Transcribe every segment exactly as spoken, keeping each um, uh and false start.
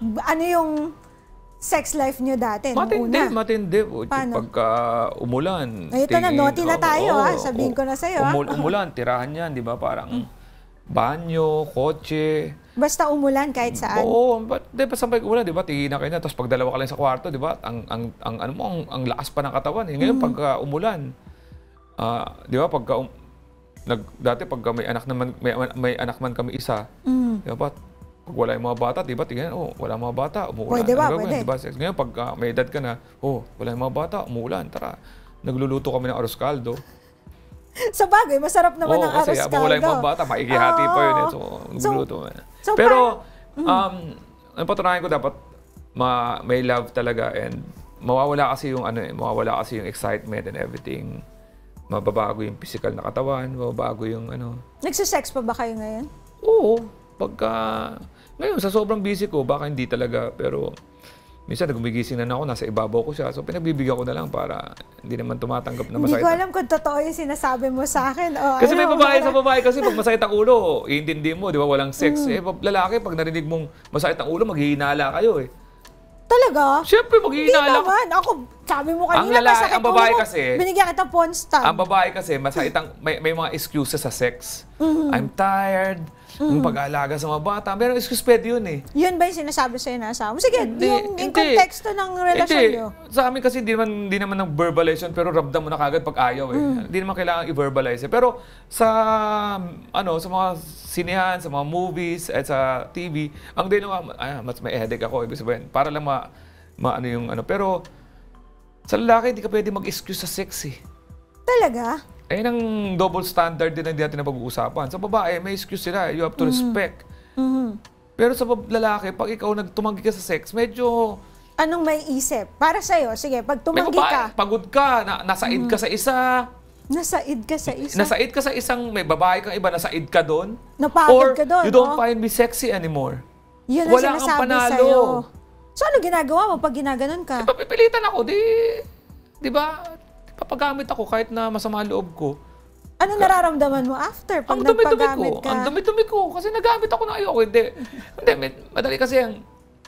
Ano yung sex life nyo dati? Matindi, una? matindi. Paano? Pagka umulan. Ay, ito na, naughty na tayo, oh, ha? Sabihin oh, ko na sa'yo, umul umulan, tirahan yan, di ba? Parang banyo, kotse. Basta umulan kahit saan? Oo, but, di ba sabay umulan, di ba? Tingin na kayo na, tapos pag dalawa ka lang sa kwarto, di ba? Ang, ang, ang, ano mo, ang, ang lakas pa ng katawan. Eh. Ngayon, mm. pagka umulan, uh, di ba? Pagka, um, nag, dati pagka may anak naman, may, may anak man kami isa, mm. di ba? Pag wala yung mga bata, di ba, tingnan, oh, wala mga bata, umuulan. Pwede ba, ano pwede. Diba? Ngayon, pag uh, may edad ka na, oh, wala yung mga bata, umuulan, tara. Nagluluto kami ng arroz caldo. Sa bagay, masarap naman oh, ang arroz caldo. Kasi wala yung mga bata, maikihati oh. pa yun. Eh. So, nagluluto. So, so pero, um, ang patunayan ko dapat, ma may love talaga and mawawala kasi yung, ano eh, mawawala kasi yung excitement and everything. Mababago yung physical na katawan, mababago yung ano. Nagsisex pa ba kayo ngayon? Oo. Pagka, ngayon, sa sobrang busy ko, baka hindi talaga, pero minsan nagumigising na ako, nasa ibabaw ko siya. So, pinagbibigyan ko na lang para hindi naman tumatanggap na masakit. Hindi ko alam kung totoo yung sinasabi mo sa akin. O, kasi ano, may babae sa babae kasi pag masakit ang ulo, iintindi mo, di ba, walang sex. Mm. Eh, lalaki, pag narinig mong masakit ang ulo, maghihinala kayo eh. Talaga? Siyempre, maghihinala. Hindi naman. Ako, sabi mo kanina, ang lalaki, masakit ang babae ulo, kasi, binigyan kita Ponstan. Ang babae kasi, masakit ang, may, may mga excuses sa sex. Mm-hmm. I'm tired. Mm. Yung pag-aalaga sa mga bata. Pero excuse pwede yun eh. Yun ba yung sinasabi sa'yo na asawa mo? Sige, hindi, yung, yung hindi, konteksto ng relasyon hindi. nyo. Sa amin kasi hindi naman, hindi naman ng verbalization pero ramdam mo na kagad pag ayaw eh. Mm. Hindi naman kailangan i-verbalize eh. Pero sa, ano, sa mga sinehan, sa mga movies, at sa T V, ang din naman, ah, mas may headache ako. Ibig sabihin, para lang ma, ma ano yung ano. Pero sa lalaki, hindi ka pwede mag-excuse sa sex eh. Talaga? Eh, ang double standard din ang di natin na pag-uusapan. Sa babae, may excuse sila. You have to mm-hmm. respect. Mm-hmm. Pero sa lalaki, pag ikaw nagtumanggi ka sa sex, medyo... Anong may isip? Para sa'yo, sige, pag tumanggi babae, ka... Pagod ka, na, nasaid mm-hmm. ka sa isa. Nasaid ka sa isa? Nasaid ka sa isang, may babae kang iba, nasaid ka doon. Napagod ka doon, you don't oh? find me sexy anymore. Yun ang wala sinasabi kang panalo. Sa'yo. So, ano ginagawa mo pag ginaganon ka? Di ba, pipilitan ako, di... Di ba? Papagamit ako kahit na masama loob ko. Ano nararamdaman mo after pag ang nagpagamit ko, ka? Ang dumi-dumi ko. Kasi nagamit ako na ayoko. Hindi. Hindi. Madali kasi ang...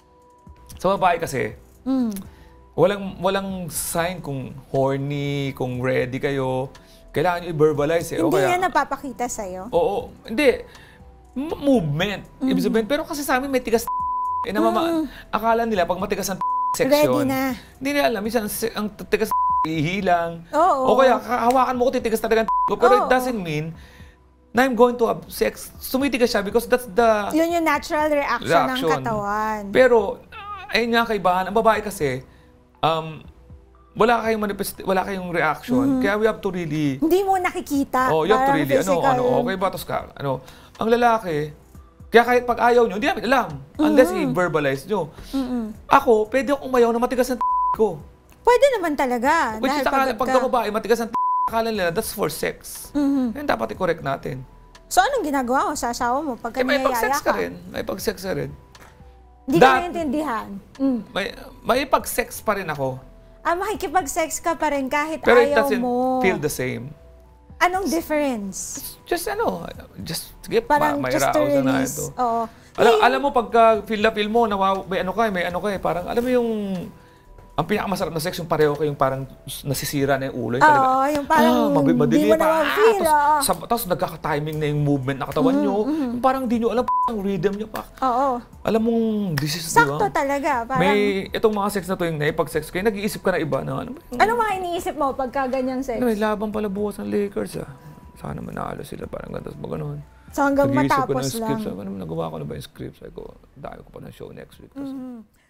Sa babae kasi, mm. walang, walang sign kung horny, kung ready kayo. Kailangan nyo i-verbalize eh. Hindi kaya, yan napapakita sa'yo? Oo. Hindi. M movement. Mm. Ibig sabihin. Pero kasi sa amin may tigas eh, namama, mm. akala nila pag matigas ang section. Ready na. Hindi nila alam. Minsan ang tigas ihilang. Oo. O kaya, hawakan mo ko, titigas talaga ang ko. Pero oo. It doesn't mean na I'm going to have sex. Sumitigas siya because that's the... Yun yung natural reaction, reaction. ng katawan. Pero, ayun nga kaibahan. Ang babae kasi, um, wala kayong manifest, wala kayong reaction. Mm-hmm. Kaya we have to really... Hindi mo nakikita. Oh, you have to really, ano, ano, okay ba? Tapos ka, ano, ang lalaki, kaya kahit pag ayaw nyo, hindi namin alam. Mm-hmm. Unless i-verbalize nyo. Mm-hmm. Ako, pwede akong umayaw na matigas ang ko. Pwede naman talaga. Which is, akala, pag babae, matigas ang akala nila, that's for sex. Mm-hmm. Yan dapat i-correct natin. So, anong ginagawa mo sa asawa mo pagka eh, may niyayaya pag-sex ka rin. May pag-sex ka rin. Hindi ka naiintindihan. Mm. May, may pag-sex pa rin ako. Ah, makikipag-sex ka pa rin kahit pero ayaw mo. Pero it doesn't feel the same. Anong difference? Just ano, just, sige, parang ma may just to release. Na ito. Oo. Alam, hey, alam mo, pagka feel na feel mo, nawaw, may ano ka, may ano ka eh, parang, alam mo yung, ang pinakamasarap na sex, yung pareho kayong parang nasisira na yung ulo. Yung Oo, yung parang ah, madali, di mo naman feel. Ah, tapos, tapos nagkaka-timing na yung movement na katawan mm, nyo. Mm. Yung parang di nyo alam ang rhythm nyo pa. Oo. Alam mong, this is, sakto diba? talaga. Parang... May, itong mga sex na to, yung naipag-sex kayo, nag-iisip ka na iba na ano. Ano mga iniisip mo pagka ganyang sex? Ano, may laban pala bukas ng Lakers ah. Sana manalo sila, parang ganun. Tapos gano'n. So hanggang matapos lang. Nag-iisip ko ng scripts. Sabi ko, nagawa ko na ba yung scripts? Sabi ko, dahil ko pa ng show next week. Mm-hmm.